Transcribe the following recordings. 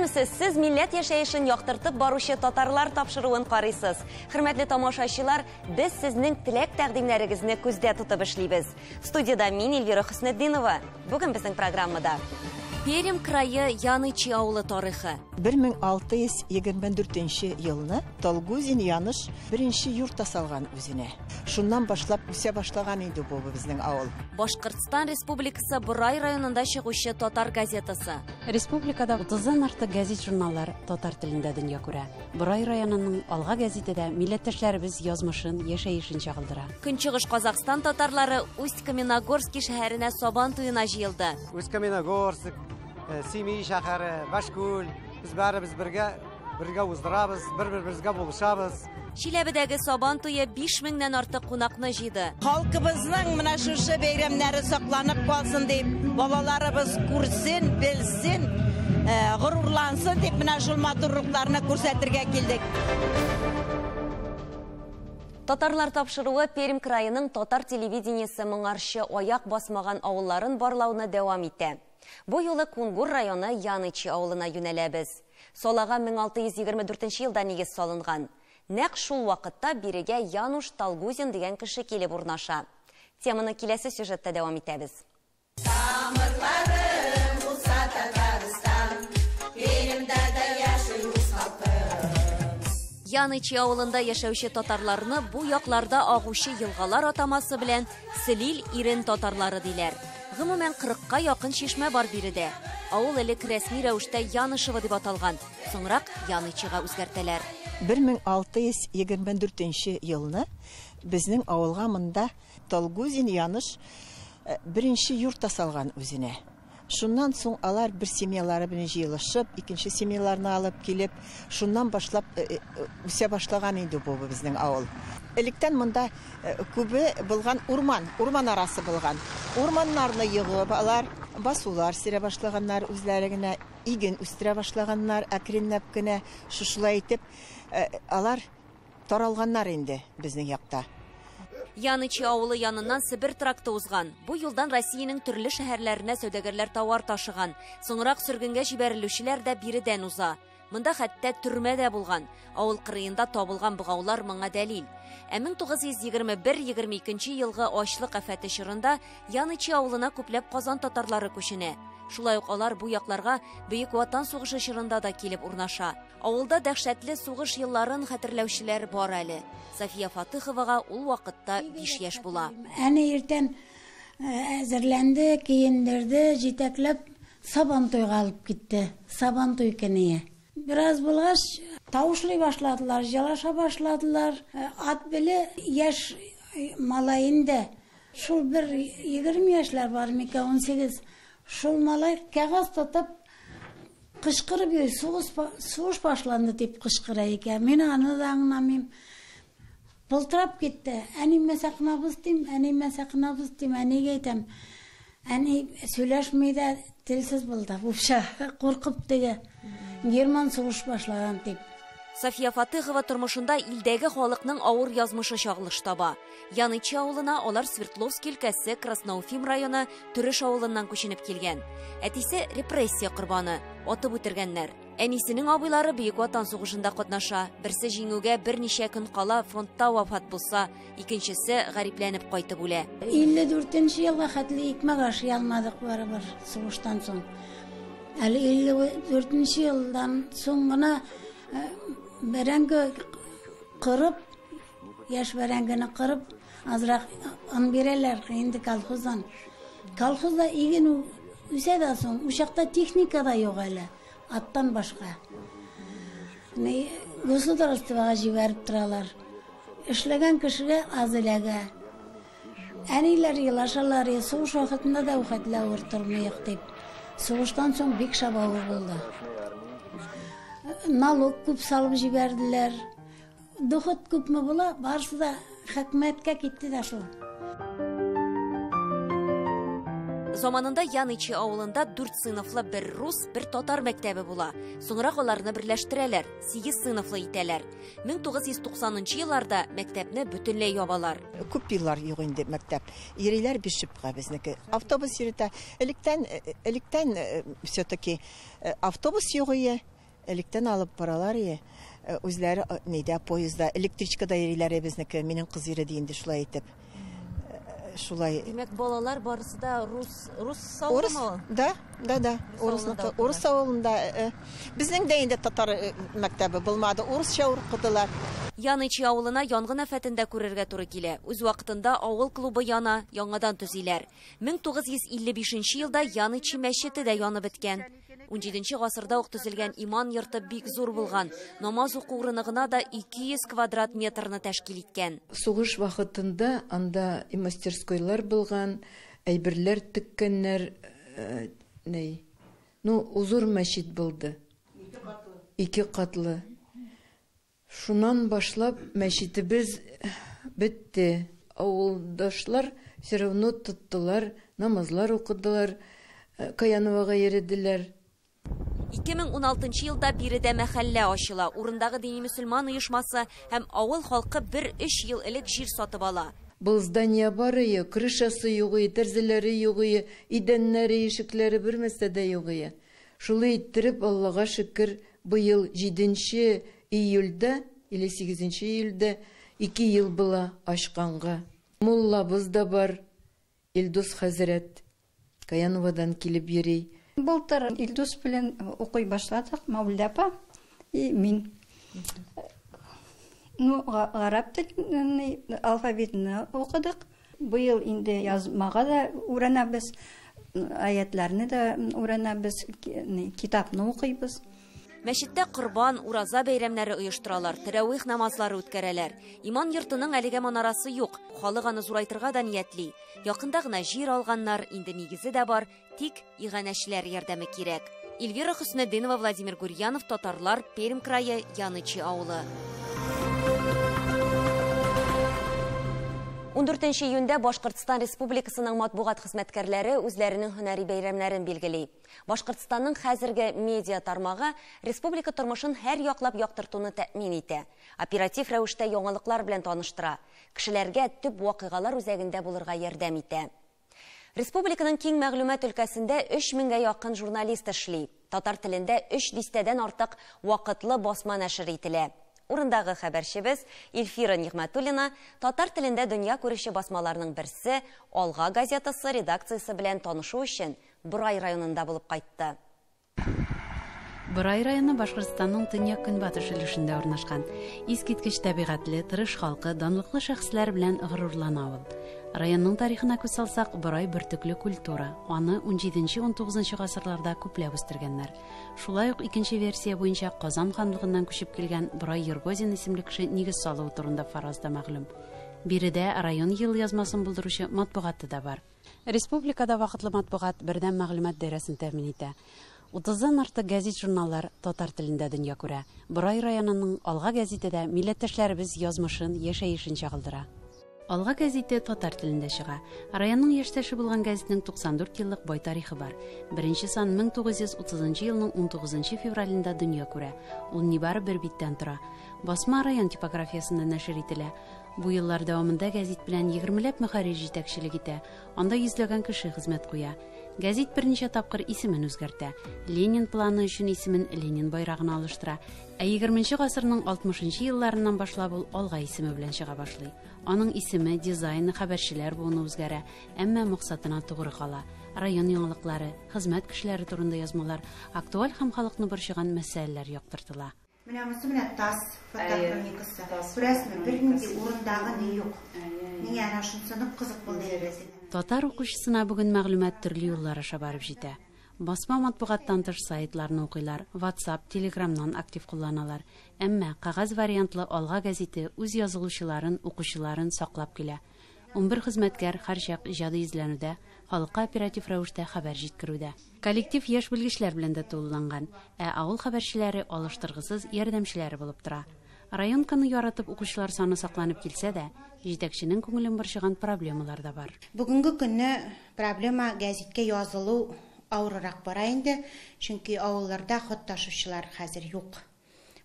Беләмесез, сез милләт яшәешен яктыртып баручы татарлар тапшыруын карыйсыз. Хөрмәтле тамашачылар, без сезнең теләк тәкъдимнәрегезне күздә тотып эшлибез. Студияда мин Эльвира Хөснетдинова. Бүген безнең программада Пермь крае Янычи авылы тарихы. 1624 елны Талгузин Яныш беренче йорт салган үзенә. Шуннан башлап үсә башлаган иде бу безнең авыл. Башкортстан Республикасы Бурай районында чыгучы татар газетасы. Республикада 30-дан артык гәзит-журналлар татар телендә дөнья күрә. Бурай районының Алга гәзитедә милләттәшләребез язмышын, яшәешен чагылдыра. Көнчыгыш Казакстан татарлары Усть-Каменогорский шәһәренә Сабан туена җыелды. Усть-Каменогорск, Семей шәһәре, Башкүл, без барыбыз бергә уздырабыз, бер-беребезгә булышабыз. Чиләбедәге Сабан туе 5000-нән артык кунакны җыйды. Халкыбызның менә шушы бәйрәмнәре сакланып калсын дип, балаларыбыз күрсен, белсен, горурлансын дип менә шул матурлыкларны күрсәтергә килдек. Татарлар тапшыруы Пермь краеның татар телевидениесе моңарчы аяк басмаган авылларын барлауны дәвам итә. Бу юлы Кунгур районы Янычи авылына юнәләбез. Салага 1624 елда нигез салынган. Нәкъ шул вакытта бирегә Януш Талгузин дигән кеше килеп урнаша. Теманы киләсе сюжетта дәвам итәбез. Янычи авылында яшәүче татарларны бу якларда агучы елгалар атамасы белән Селил ирен татарлары диләр. Гомумән 40-ка якын чишмә бар биредә. Авыл элек рәсми рәвештә Янышева дип аталган, соңрак Янычига үзгәртәләр. 1624 елны безнең авылга монда Талгузин Яныш беренче йорт салган үзенә. Шуннан соң алар бер семьялары белән җыелышып, икенче семьяларны алып килеп, шуннан башлап үсә башлаган иде бу безнең авыл. Электән монда күбе булган урман арасы булган. Урманнарны йыгып алар, басулар сирә башлаганнар, үзләре генә иген үстерә башлаганнар, әкренләп кенә шушылай итеп алар таралганнар инде безнең якта. Янычи авылы яныннан Сибир тракты узган. Бу юлдан Россиянең төрле шәһәрләренә сәүдәгәрләр товар ташыган. Соңрак сөргенгә җибәрелүчеләр дә биредән уза. Монда хәтта төрмә дә булган. Авыл кырыенда табылган бугаулар моңа дәлил. 1921-22 елгы ачлык афәте чорында Янычи авылына күпләп Казан татарлары күченә. Шулай ук алар бу якларга Бөек Ватан сугышы чорында да килеп урнаша. Авылда дәһшәтле сугыш елларын хәтерләүчеләр бар әле. София Фатыховага ул вакытта 5 яшь була. Әне иртән әзерләнде, киендерде, җитәкләп Сабан туйга алып китте. Сабан туй көнне. Biraz булгач тавышлый башладылар, җалаша башладылар. Ат беле яшь малайында. Шул бер 20 яшьләр бар, 18. Шул малай кәгазь тотып кычкырып йөри, сугыш башланды дип кычкыра икән. Мин аны да аңламыйм. Былтырап китте. Әниме сакнабыз дим, әнигә әйтәм. Әни сөйләшмәй дә телсез булды. Буша куркып диге. Герман сугыш башлаган дип. София Фатыхова тормышында илдәге халыкның авыр язмышы чагылыш таба. Янычи авылына алар Свердловск өлкәсе Красноуфим районы Төреш авылыннан күченеп килгән. Әтисе репрессия корбаны, атып үтергәннәр. Әнисенең абыйлары Бөек Ватан сугышында катнаша. Берсе җиңүгә берничә көн кала фронтта вафат булса, икенчесе гарипләнеп кайтып үлә. 54 елга хәтле икмәк ашы ялмадык барыбер сугыштан соң. Әле 54 елдан соң гына бәрәңге кырып, яшь бәрәңгене кырып, азрак ан бирәләр инде колхоздан. Колхозда иген үсә дә соң, ушакта техника да юк әле, аттан башка. Государствога җибәреп торалар. Эшләгән кешегә азыләгә. Әниләр елашалар, сугыш вакытында да хәтле авыр тормыйк дип. Сугыштан соң бик шабавы булды. Налог күп салып җибәрделәр. Доход күпме була, барысы да хөкүмәткә китте дә шул. Заманында Янычи авылында 4 сыйныфлы бер рус, бер татар мәктәбе була. Соңрак аларны берләштерәләр, 8 сыйныфлы итәләр. 1990 елларда мәктәпне бөтенләй ябалар. Күп еллар юк инде мәктәп. Йөриләр бишепкә безнеке. Автобус йөртә. Электән все-таки автобус юк иде. Электен алып баралар ие. Үзләре нидә поездда, электричкада йөриләр безнеке, минем кыз йөри диенде шулай итеп. Шулай. Димәк, балалар барысы да рус савымы? Да. Урыс авылында. Безнең дә инде татар мәктәбе булмады. Урысча укыдылар. Янычи авылына янгын афәтендә күрергә туры килә. Үз вакытында авыл клубы яна, яңадан төзиләр. 1955 елда Янычи мәчете дә янып беткән. 17 гасырда ук төзелгән иман йорты бик зур булган. Намаз уку урыны гына да 200 квадрат метрны тәшкил иткән. Сугыш вакытында анда мастерскойлар булган, әйберләр теккәннәр, зур мәчет булды. 2 катлы. Шуннан башлап мәчетебез бетте. Авылдашлар все равно тоттылар, намазлар укыдылар, Каяновага йөрделәр. 2016 елда биредә мәхәллә ачыла. Урындагы дини мөселман оешмасы һәм авыл халкы 1-3 ел элек җир сатып ала. Бұл здания барые, крышасы югы, тәрзеләре югы, идәннәре, ишекләре бер мәсәдә югы. Шулай иттереп, Аллага шөкер, быел 7 июльдә или 8 июльдә 2 ел була ачканга. Муллабыз да бар, Илдус хәзрәт, Каяновадан килеп йөри. Былтыр Илдус белән укый башладык, Мәүлидә апа и мин. Гарап телен алфавитны укыдык. Быел инде язмага да уранабыз, аятларны да уранабыз, китапны укыйбыз. Мәчеттә Корбан, Ураза бәйрәмнәре оештыралар, тәрәвих намазлары үткәрәләр. Иман йортының әлегә манарасы юк, халык аны зурайтырга да ниятли. Якында гына җир алганнар, инде нигезе дә бар, тик иганәчләр ярдәме кирәк. Эльвира Хөснетдинова, Владимир Гурьянов, Татарлар, Пермь крае, Янычи авылы. 14 июньдә Башкортстан Республикасының матбугат хезмәткәрләре үзләренең һөнәри бәйрәмнәрен билгели. Башкортстанның хәзерге медиа тармагы республика тормышын һәр яклап яктыртуны тәэмин итә. Оператив рәвештә яңалыклар белән таныштыра. Кешеләргә төп вакыйгалар үзәгендә булырга ярдәм итә. Республиканың киң мәгълүмат өлкәсендә 3000-гә якын журналист эшли. Татар телендә 3 дистәдән артык вакытлы басма нәшер ителә. Урындагы хәбәрчебез Эльфира Нигъмәтуллина татар телендә дөнья күрүче басмаларның берсе Алга газетасы редакциясе белән танышу өчен Борай районында булып кайтты. Борай районы Башкортстанның төньяк көнбатыш өлешендә урнашкан. Искиткеч табигатьле, тырыш халкы, данлыклы шәхесләр белән горурлана ул. Районның тарихына күз салсак, Борай бөртекле культура. Аны 17-19 гасырларда күпләп үстергәннәр. Шулай ук икенче версия буенча Казан ханлыгыннан күчеп килгән Борай Ергозин исемле кеше нигез салу турында фаразда мәгълүм. Биредә район ел язмасын булдыручы матбугаты да бар. Республикада вакытлы матбугат бердәм мәгълүмат даирәсен тәэмин итә. 30-дан артык гәзит-журналлар татар телендә дөнья күрә. Борай районының Алга гәзитедә милләттәшләребез язмышын, яшәешен чагылдыра. Алга гәзите татар телендә чыга. Районның яшьтәше булган гәзитнең 94 еллык бай тарихы бар. Беренче сан 1930 елның 19 февралендә дөнья күрә. Ул нибары бер биттән тора. Басма район типографиясында нәшер ителә. Бу еллар дәвамында гәзит белән 20ләп мөхәррир җитәкчелек итә. Анда йөзләгән кеше хезмәт куя. Гәзит берничә тапкыр исемен үзгәртә. Ленин планы өчен исемен Ленин байрагына алыштыра. 20 гасырның 60 елларыннан башлап ул Алга исеме белән чыга башлый. Аның исеме, дизайны, хәбәрчеләр буыны үзгәрә, әмма максатына тугры кала. Район яңалыклары, хезмәт кешеләре турында язмалар, актуаль һәм халыкны борчыган мәсьәләләр яктыртыла. Менә мосы белән тас фотохроникасы. Күрәсезме, бер нинди урындагы ни юк. Миңа ана шунысы кызык булды. Татар укучысына бүген мәгълүмат төрле юллар аша барып җитә. Басма матбугаттан тыш сайтларны укыйлар, WhatsApp, Telegramнан актив кулланалар. Әмма кагаз вариантлы Алга гәзите үз язылучыларын, укучыларын саклап килә. 11 хезмәткәр һәрчак иҗади изләнүдә, халыкка оператив рәвештә хәбәр җиткерүдә. Коллектив яшь белгечләр белән дә тулыланган, авыл хәбәрчеләре алыштыргысыз ярдәмчеләре булып тора. Районканы яратып укучылар саны сакланып килсә дә, җитәкченең күңелен борчыган проблемалар да бар. Бүгенге көнне проблема гәзиткә язылу авыррак бара инде, чөнки авылларда хат ташучылар хәзер юк.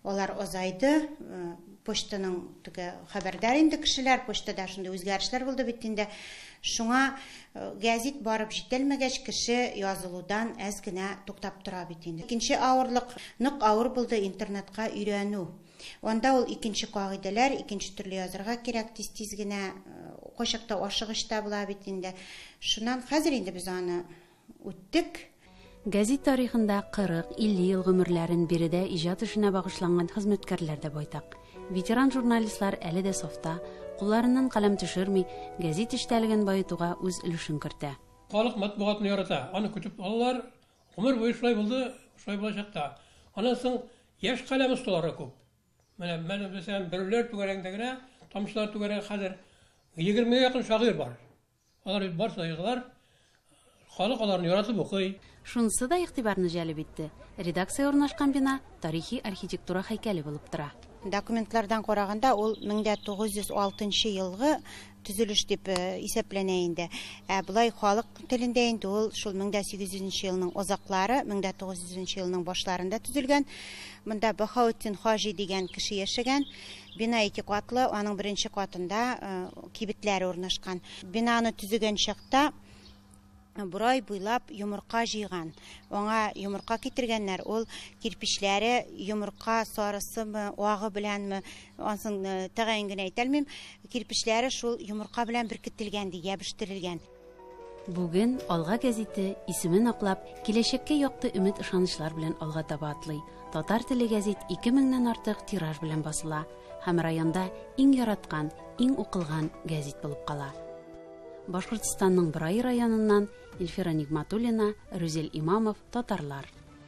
Олар озайды, почтаның хабардар инде кешеләр, почтада шундай үзгәрешләр булды бит инде. Шуңа гәзит барып җитәлмәгәч, кеше язылудан әз генә туктап тора бит инде. Икенче авырлык, нык авыр булды интернетка өйрәнү. Анда ул икенче кагыйдәләр, икенче төрле язарга кирәк, тиз генә кайчакта ашыгышта була бит инде. Шуннан хәзер инде без аны үттек. Гәзит тарихында 40-50 ел гомерләрен биредә иҗат эшенә багышланган хезмәткәрләр дә байтак. Ветеран журналистлар әле дә софта, кулларыннан каләм төшерми, гәзит эштәлеген баетуга үз өлешен кертә. Халык матбугатны ярата, аны көтеп алалар, гомер буе шулай булды, шулай булачак та. Аннан соң яшь каләм осталары күп. Менә мәсәлән, берләр түгәрәгендә генә, тамчылар түгәрәге хәзер 20-гә якын шагыйрь бар. Алар барса язалар, халык аларны яратып укый. Шунысы да игътибарны җәлеп итте. Редакция урнашкан бина тарихи архитектура һәйкәле булып тора. Документлардан караганда ул 1906 елгы төзелеш дип исәпләнә инде. Булай халык телендә инде ул шул 1800 елның озаклары, 1900 елның башларында төзелгән. Монда Бахауттин Хаҗи дигән кеше яшәгән. Бина 2 катлы, аның беренче катында кибетләр урнашкан. Бинаны төзегән чакта бурай буйлап йомырка җыйган. Аңа йомырка китергәннәр. Ул кирпечләре йомырка сарысымы, агы беләнме, ансын тәгаен генә әйтәлмим, кирпечләре шул йомырка белән беркетелгән ди, ябыштерылган. Бүген Алга гәзите исемен аклап, киләчәккә якты өмет ышанычлар белән алга таба атлый. Татар теле гәзит 2000-нән артык тираж белән басыла һәм районда иң яраткан, иң укылган гәзит булып кала. Башкортстанның Брай районыннан Илфира Нигматуллина, Рүзел Имамов, Татарлар.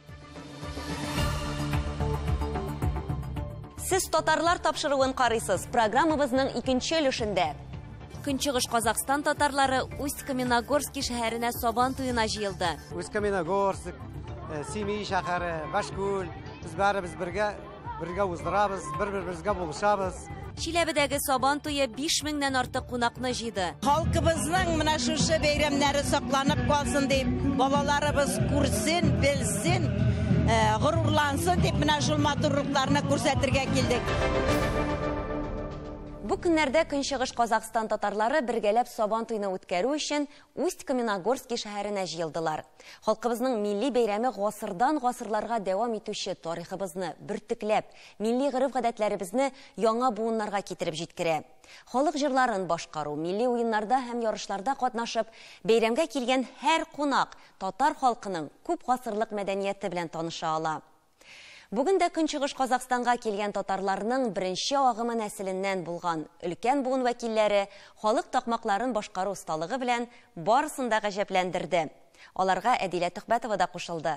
Сез татарлар тапшыруын карыйсыз. Программабызның икенче өлешендә. Көнчыгыш Казакстан татарлары Усть-Каменогорский шәһәренә Сабан туена җыелды. Усть-Каменогорск, Семей шәһәре, Башкүл, без барыбыз бергә уздырабыз, бер-беребезгә булышабыз. Чиләбедәге Сабан туе 5000-нән артык кунакны җыйды. Халкыбызның менә шушы бәйрәмнәре сакланып калсын дип, балаларыбыз күрсен, белсен, горурлансын дип менә шул матурлыкларны күрсәтергә килдек. Бу көннәрдә Көнчыгыш Казакстан татарлары бергәләп Сабан туйны үткәрү өчен Усть-Каменогорский шәһәренә җыелдылар. Халкыбызның милли бәйрәме гасырдан гасырларга дәвам итүче тарихыбызны бөртекләп, милли гореф-гадәтләребезне яңа буыннарга китереп җиткерә. Халык җырларын башкару, милли уеннарда һәм ярышларда катнашып, бәйрәмгә килгән һәр кунак татар халкының күп гасырлык мәдәнияте белән таныша ала. Бүген дә Көнчыгыш Казакстанга килгән татарларның беренче агымы нәселеннән булган өлкән буын вәкилләре халык такмакларын башкару осталыгы белән барысын да гаҗәпләндерде. Аларга Әдилә Төхбәтова да кушылды.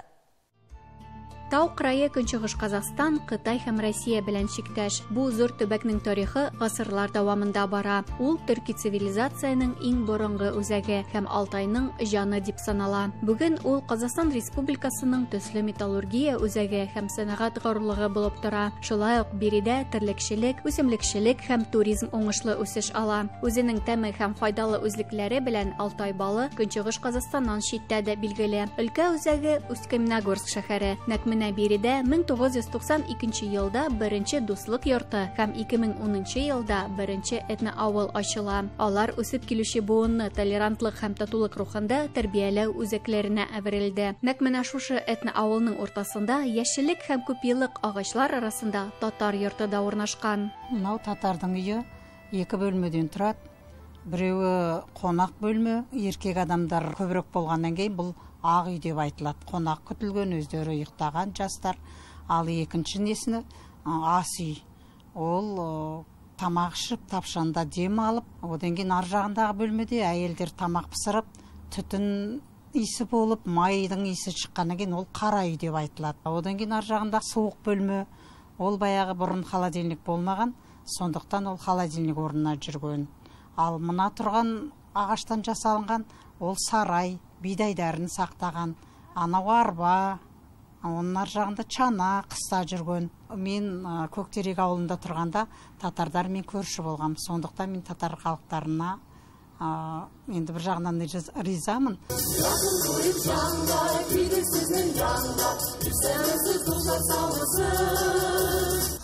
Тау крае Көнчыгыш Казакстан, Кытай һәм Россия белән чиктәш. Бу зур төбәкнең тарихы гасырлар дәвамында бара. Ул төрки цивилизацияның иң борынгы үзәге һәм Алтайның җаны дип санала. Бүген ул Казакстан Республикасының төсле металлургия үзәге һәм сәнәгать горурлыгы булып тора. Шулай ук биредә терлекчелек, үсемлекчелек һәм туризм уңышлы үсеш ала. Үзенең тәме һәм файдалы үзлекләре белән Алтай балы Көнчыгыш Казакстаннан читтә дә билгеле. Өлкә үзәге Усть-Каменогорск шәһәре. Менә биредә 1992 елда беренче дуслык йорты һәм 2010 елда беренче этно авыл ачыла. Алар үсеп килүче буынны толерантлык һәм татулык рухында тәрбияләү үзәкләренә әверелде. Нәкъ менә шушы этно авылның уртасында яшеллек һәм күпьеллык агачлар арасында татар йорты да урнашкан. Менә татарның өе 2 бөлмәдән торат. Биреүе конак бөлмә, еркек адамдар көбрәк булганнан кийин бул ак үй деп айтылат. Конак көтүлгөн, өздөрү уктаган жастар. Ал экинчи несине ас үй. Ол тамак ишип, тапшанда дем алып, одан кийин ар жагындагы бөлмөдө әйелдер тамак пысырып, түтүн иси болуп, майдың иси чыккандан кийин ол кара үй деп айтылат. Одан кийин ар жагында суук бөлмө. Ол баягы бурун холодильник болмаган, сондуктан ол холодильник орнуна жүргөн. Ал мына турган агаштан жасалган ол сарай, бидайдарын сактаган, анау арба, онун ар жагында чана, кыста жүргөн. Мен Көктерек ауылында турганда татардар мен көршү болгам. Сондуктан мен татар калктарына енді бір жағынан ризамын.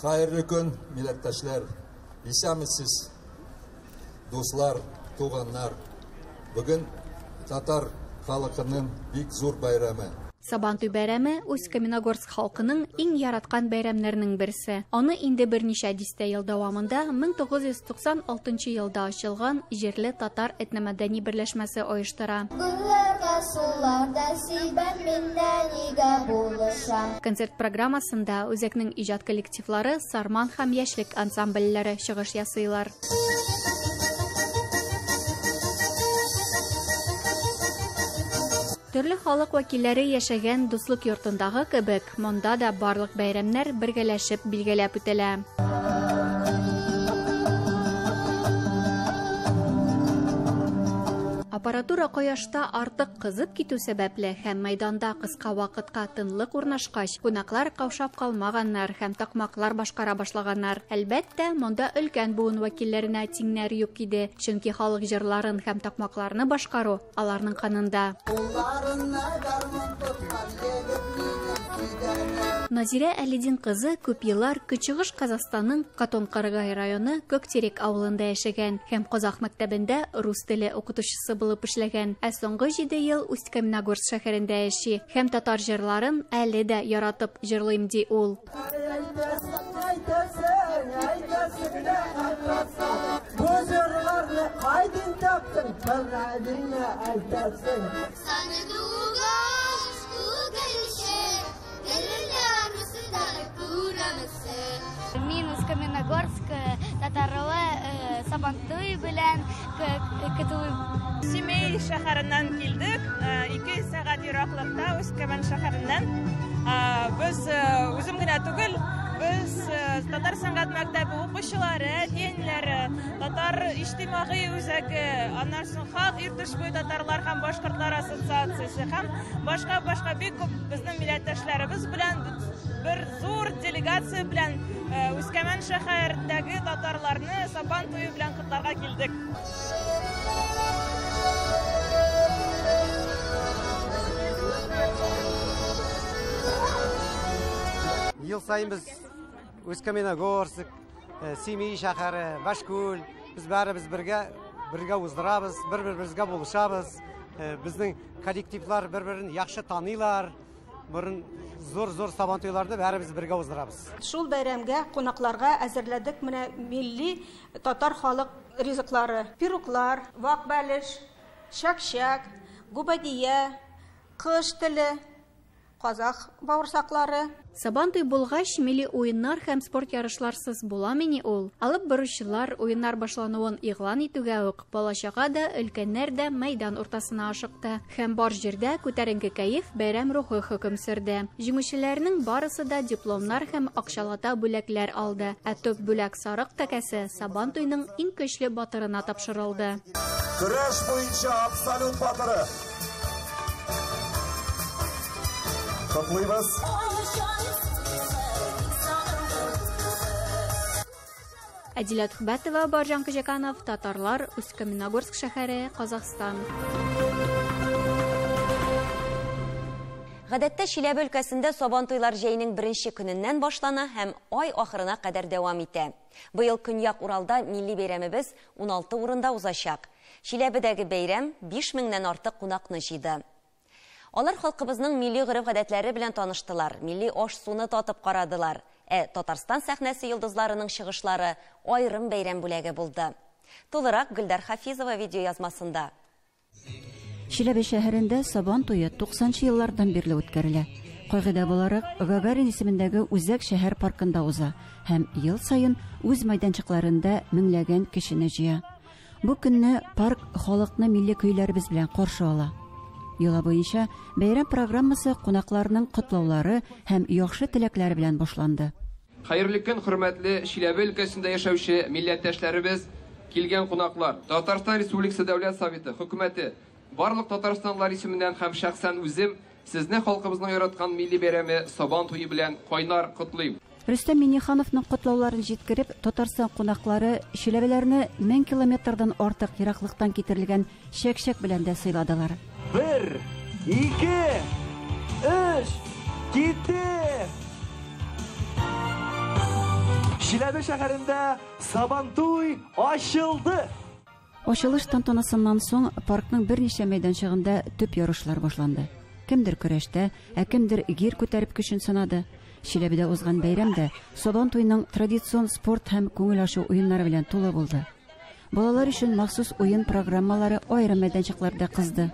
Hayırlı gün millettaşlar, isəmisiz, dostlar, tuğanlar. Bugün Tatar халқының бик зур байрамы. Сабантуй бәйрәме Усть-Каменогорск халкының иң яраткан бәйрәмнәренең берсе. Аны инде берничә дистә ел дәвамында 1996 елда ачылган җирле татар этномәдәни берләшмәсе оештыра. Концерт программасында үзәкнең иҗат коллективлары Сарман һәм яшьлек ансамбльләре чыгыш ясыйлар. Төрле халык вәкилләре яшәгән дуслык йортындагы кебек, монда да барлык бәйрәмнәр бергәләшеп билгеләп үтелә. Аппаратура кояшта артык кызып китү сәбәпле һәм мәйданда кыска вакытка тынлык урнашкач, кунаклар каушап калмаганнар һәм такмаклар башкара башлаганнар. Әлбәттә, монда өлкән буын вәкилләренә тиңнәр юк иде, чөнки халык җырларын һәм такмакларны башкару аларның канында. Назира Әлидин кызы күп еллар Көнчыгыш Казакстанның Катон-Карагай районы Көктерек авылында яшәгән һәм Казак мәктәбендә рус теле укытучысы булып эшләгән. Ә соңгы 7 ел Усть-Каменогорск шәһәрендә яши һәм татар җырларын әле дә яратып җырлыйм ди ул. Мин Усть-Каменогорск татарлы Сабантуй белән көтү. Семей шәһәреннән килдек. 2 сәгать ераклыкта Усть-Камен шәһәреннән. Без үзем генә түгел, без татар сәнгать мәктәбе укучылары, динләре, татар иҗтимагый үзәге, аннан соң халык иртешбуй татарлар һәм башкортлар ассоциациясе һәм башка бик күп безнең милләттәшләребез белән bir зур делегация белән Усть-Камен шәһәрендәге татарларны Сабантуй белән котларга килдек. Ел сайын біз Усть-Каменогорск, Семей шәһәре, Башкөл, біз бәрібіз бірге уздырабыз, бір-бірімізге булышабыз. Біздің коллективлар бір-бірін яхшы таныйлар. Бұрын зор Сабантуйларды бәрібіз бірге уздырабыз. Шул бәйрәмгә кунакларга әзерләдек менә милли татар халык ризыклары. Пируклар, вак бәлеш, шәкшәк, губадия, кыш теле, казак бавырсаклары. Сабантуй булгач, милли уеннар һәм спорт ярышларсыз буламыни ул. Алып баручылар уеннар башлануын игълан итүгә үк балачага да, өлкәннәр дә мәйдан уртасына ашыкты. Һәм бар җирдә күтәренке кәеф, бәйрәм рухы хөкем сөрде. Җиңүчеләрнең барысы да дипломнар һәм акчалата бүләкләр алды. Ә төп бүләк сарык тәкәсе Сабантуйның иң көчле батырына тапшырылды. Көрәш буенча абсолют батыры. Котлыйбыз. Әдиләт Хубәтова, Баржан Кыжаканов, татарлар, Усть-Каменогорск шәһәре, Казакстан. Гадәттә Чиләбе өлкәсендә Сабантуйлар җәйнең беренче көненнән башлана һәм ай ахырына кадәр дәвам итә. Быел Көньяк Уралда милли бәйрәмебез 16 урында узачак. Чиләбедәге бәйрәм 5000-нән артык кунакны җыйды. Алар халкыбызның милли гореф-гадәтләре белән таныштылар, милли аш-суны татып карадылар. Татарстан сәхнәсе йолдызларының чыгышлары айрым бәйрәм бүләге булды. Тулырак Гөлдар Хафизова видео язмасында. Чиләбе шәһәрендә Сабантуй 90-нчы еллардан бирле үткәрелә. Кайгыда буларак Гагарин исемендәге Үзәк шәһәр паркында уза һәм ел сайын үз мәйданчыкларында меңләгән кешене җыя. Бу көнне парк халыкны милли көйләребез белән каршы ала. Йола буенча бәйрәм программасы кунакларның котлаулары һәм яхшы теләкләре белән башланды. Хәерле көн, хөрмәтле Чиләбе өлкәсендә яшәүче милләттәшләребез, килгән кунаклар, Татарстан Республикасы Дәүләт Советы, хөкүмәте, барлык Татарстанлар исеменнән һәм шәхсән үзем сезне халкыбызның яраткан милли бәйрәме Сабантуй белән кайнар котлыйм. Рөстәм Миңнехановның котлауларын җиткереп, Татарстан кунаклары Чиләбеләрне 1000 километрдан артык ераклыктан китерелгән шәкшәк белән дә сыйладылар. 1, 2, 3, 4. Шиләбе шәһәрендә Сабантуй ачылды. Ачылыш тантанасыннан соң паркның берничә мәйданчыгында төп ярышлар башланды. Кемдер көрәштә, кемдер гир күтәреп көчен сынады. Шиләбедә узган бәйрәмдә Сабантуйның традицион спорт һәм күңел ачу уеннары белән тулы булды. Балалар өчен махсус уен программалары аерым мәйданчыкларда кызды.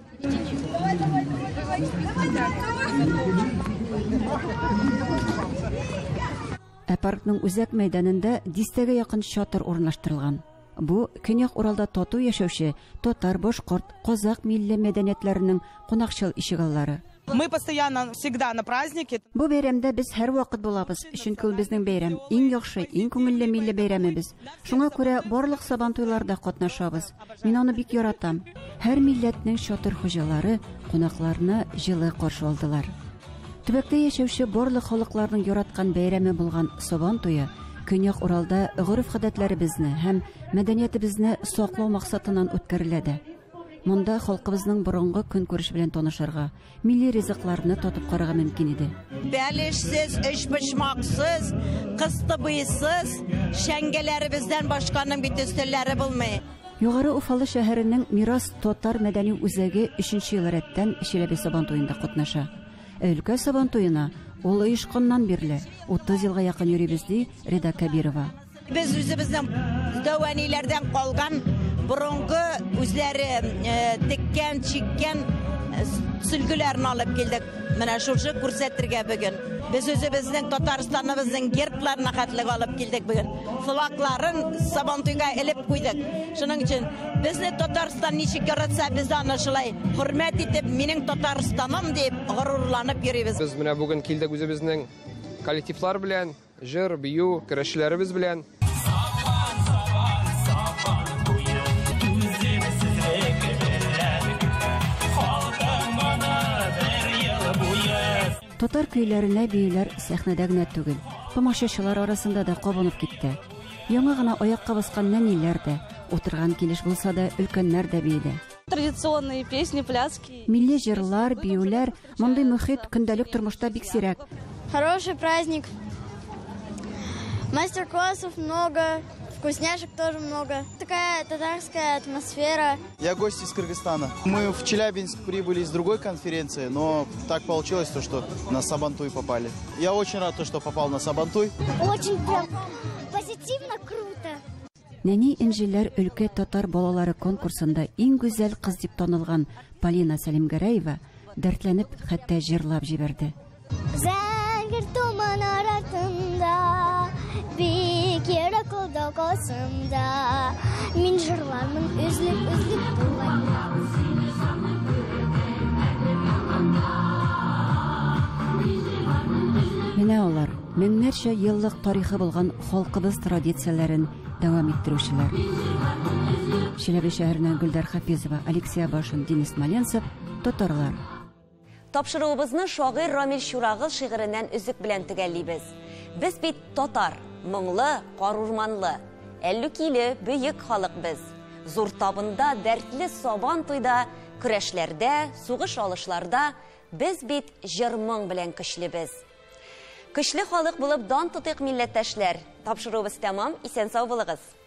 Паркның үзәк мәйданында дистәгә якын чатыр урнаштырылган. Бу Көньяк Уралда тату яшәүче татар, башкорт, казак милли мәдәниятләренең кунакчыл ишегаллары. Мы постоянно всегда на празднике. Бу бәйрәмдә без һәр вакыт булабыз, чөнки ул безнең бәйрәм, иң яхшы, иң күңелле милли бәйрәмебез. Шуңа күрә барлык Сабантуйларда катнашабыз. Мин аны бик яратам. Һәр милләтнең чатыр хуҗалары кунакларны җылы каршы алдылар. Төбәктә яшәүче барлык халыкларның яраткан бәйрәме булган Сабантуе Көньяк Уралда гореф-гадәтләребезне һәм мәдәниятебезне саклау максатыннан үткәрелә. Монда халкыбызның борынгы көнкүреш белән танышырга, милли ризыкларны татып карарга мөмкин иде. Бәлешсез, өчпочмаксыз, кыстыбыйсыз, шәңгәләребездән башканың бит өстәлләре булмый. Югары Уфалы шәһәренең Мирас татар мәдәни үзәге 3нче ел рәттән Шиләбе Сабантуенда катнаша. Өлкә Сабантуена ул оешканнан бирле 30 елга якын йөрибез ди Реда Кабирова. Без үзебезнең дәваниләрдән калган борынгы үзләре теккән, чиккән сөлгеләрне алып килдек. Менә шушы күрсәтергә бүген. Без үзебезнең Татарстаныбызның гербларына хәтлек алып килдек бүген. Флагларын Сабантуйга элеп куйдык. Шуның өчен безне Татарстан ничек яратса, без аны шулай хөрмәт итеп, минең Татарстаным дип горурланып йөрибез. Без менә бүген килдек үзебезнең коллективлар белән, җыр, бию, көрәшләребез белән. Татар көйләренә биюләр сәхнәдә генә түгел, тамашачылар арасында да кабынып китте. Яңа гына аякка баскан нәниләр дә, утырган килеш булса да өлкәннәр дә биеде. Традиционные песни, пляски. Милли җырлар, биюләр, мондый мөхит көндәлек тормышта бик сирәк. Хороший праздник. Мастер-классов много, вкусняшек тоже много. Такая татарская атмосфера. Я гость из Кыргызстана. Мы в Челябинск прибыли из другой конференции, но так получилось, что на Сабантуй попали. Я очень рад, что попал на Сабантуй. Очень прям позитивно, круто. Нәни Инжиләр өлкә татар балалары конкурсында иң гүзәл кыз дип танылган Полина Сәлимгәрәева дәртләнеп хәтта җырлап җибәрде. Зәңгәр туман аратында, бик ерак докосында, мин җырлармын үзлек булган. Менә алар меңнәрчә еллык тарихы булган халкыбыз традицияләрен дәвам иттерүчеләр. Шиләбе шәһәреннән Гөлдар Хафизова, Алексей Абашин, Денис Маленцев, татарлар. Тапшыруыбызны шагыйрь Рамил Шурагыл шигыреннән үзек белән төгәллибез. Без бит татар, моңлы, карурманлы, әллүкиле, бөек халык без. Зур табында, дәртле Сабантуйда, көрәшләрдә, сугыш алышларда без бит җыр-моң белән көчлебез. Көчле халык булып дан тотыйк милләттәшләр. Тапшыруыбыз тәмам, исән сау булыгыз.